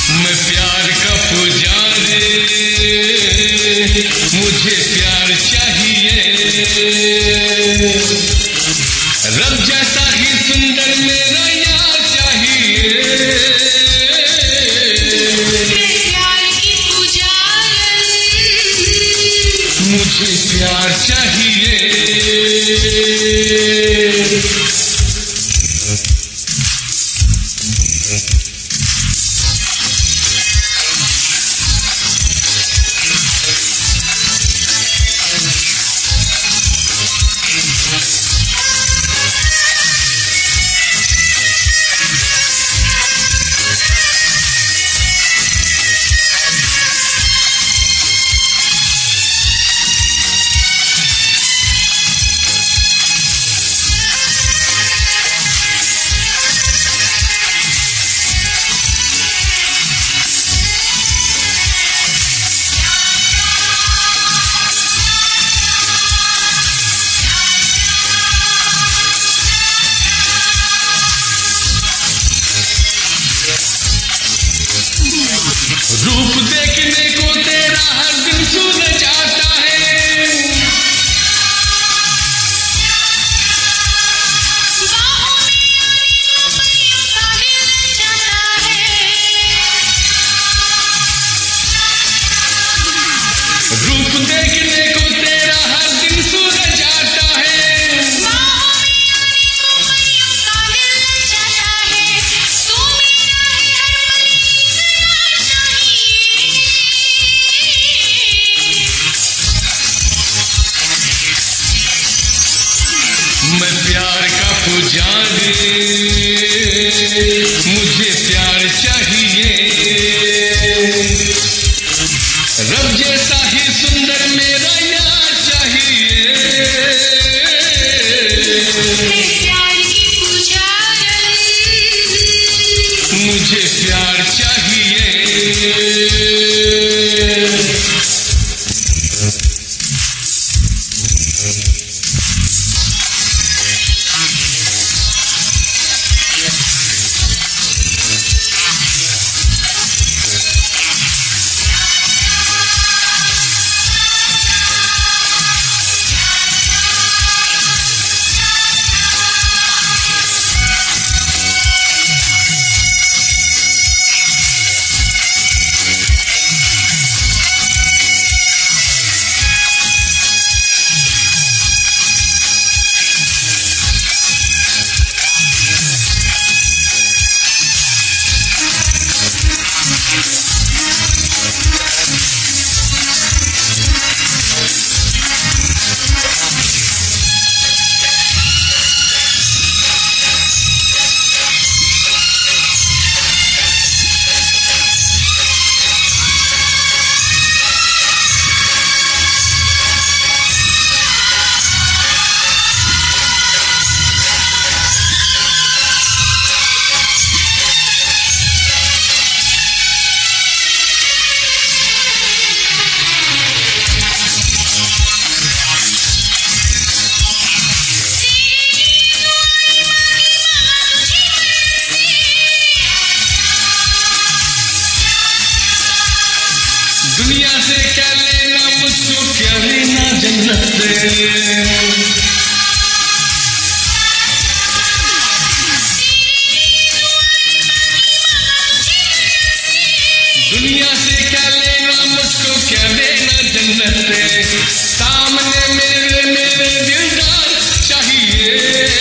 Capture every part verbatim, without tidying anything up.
मैं प्यार का पुजारी, मुझे प्यार चाहिए। रब जैसा ही सुंदर मेरा यार चाहिए। मैं प्यार की पुजारी, मुझे प्यार चाहिए। रूप देखने को तेरा हर दिन सूरज आता है। बाहों में आने को परियों का दिल जाता है। रूप देखने को तेरा हर दिन सूरज आता है। बाहों में आने को परियों का दिल जाता है। तू मेरा है हर पल इंतजार चाहिए। मैं प्यार का पुजारी, मुझे प्यार चाहिए। रब जैसा ही सुंदर मेरा यार चाहिए। मैं प्यार की पुजारी, मुझे प्यार चाहिए। दुनिया से क्या लेना, मुझको क्या लेना जन्नत से। दुनिया से क्या लेना, मुझको क्या लेना जन्नत से। सामने मेरे मेरे दिलदार चाहिए।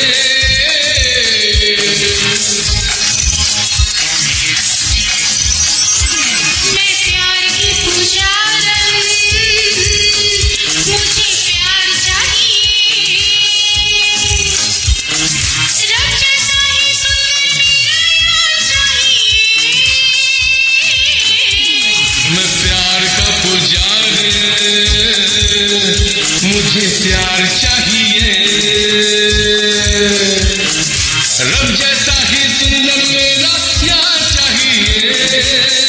मैं प्यार की पुजारी, मुझे प्यार चाहिए। रब जैसा ही सुंदर मेरा यार चाहिए। मैं प्यार का पुजारी, मुझे प्यार चाहिए। रब जैसा ही सुंदर मेरा यार चाहिए।